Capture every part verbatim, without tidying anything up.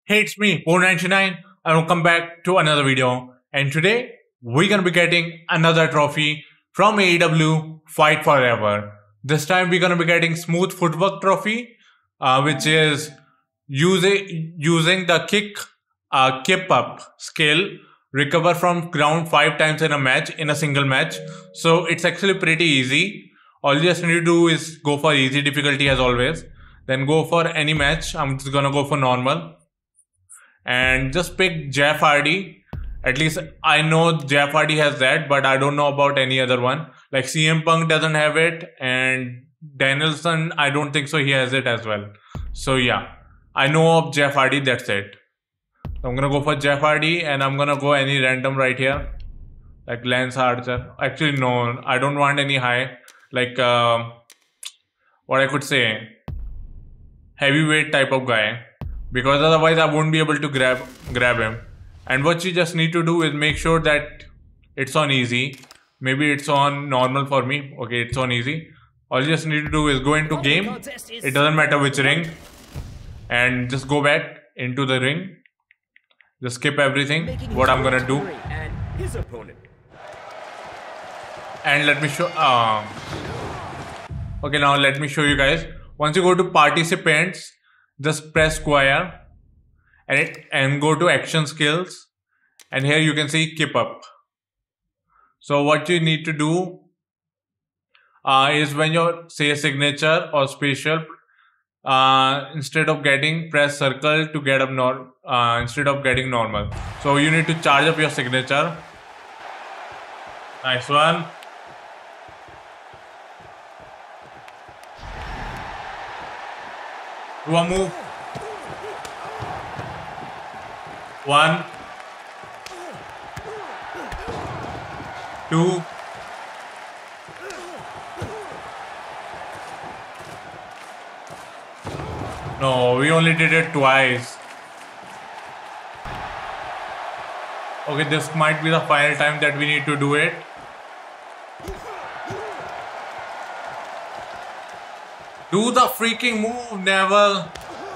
Hey, it's me, four ninety-nine, and welcome back to another video. And today, we're gonna be getting another trophy from A E W Fight Forever. This time, we're gonna be getting Smooth Footwork Trophy, uh, which is using using the kick, uh, kip up skill, recover from ground five times in a match, in a single match. So it's actually pretty easy. All you just need to do is go for easy difficulty as always. Then go for any match. I'm just gonna go for normal. And just pick Jeff Hardy. At least I know Jeff Hardy has that, but I don't know about any other one. Like C M Punk doesn't have it, and Danielson, I don't think so he has it as well. So yeah, I know of Jeff Hardy, that's it. So I'm gonna go for Jeff Hardy, and I'm gonna go any random right here. Like Lance Archer. Actually no, I don't want any high. Like uh, what I could say, heavyweight type of guy. Because otherwise I won't be able to grab grab him. And what you just need to do is make sure that it's on easy. Maybe it's on normal for me. Okay, it's on easy. All you just need to do is go into game. It doesn't matter which ring. And just go back into the ring. Just skip everything. What I'm gonna do. And let me show. Uh, okay, now let me show you guys. Once you go to participants, just press square and it and go to action skills, and here you can see kip up. So what you need to do uh, is when you say signature or special, uh, instead of getting press circle to get up nor uh, instead of getting normal. So you need to charge up your signature. Nice one. Do a move. One. Two. No, we only did it twice. Okay, this might be the final time that we need to do it. Do the freaking move, Neville.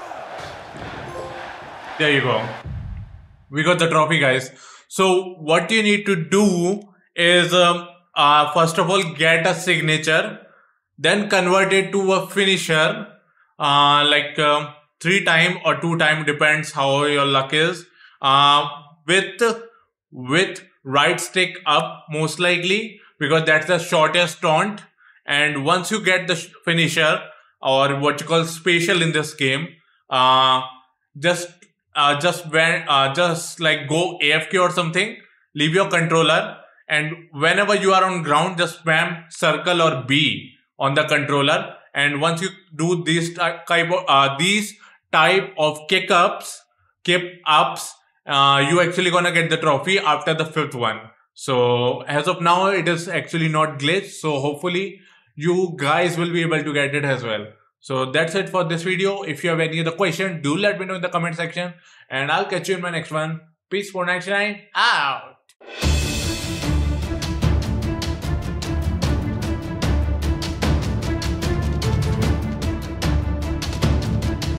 There you go. We got the trophy, guys. So what you need to do is, um, uh, first of all, get a signature. Then convert it to a finisher. Uh, like uh, three time or two time, depends how your luck is. Uh, with, with right stick up, most likely. Because that's the shortest taunt. And once you get the finisher, or what you call special in this game, uh, just uh, just when uh, just like go A F K or something, leave your controller, and whenever you are on ground, just spam circle or B on the controller. And once you do these type of uh, these type of kick ups, kip ups, uh, you actually gonna get the trophy after the fifth one. So as of now, it is actually not glitched. So hopefully you guys will be able to get it as well. So that's it for this video. If you have any other question, do let me know in the comment section, and I'll catch you in my next one. Peace, four ninety-nine out.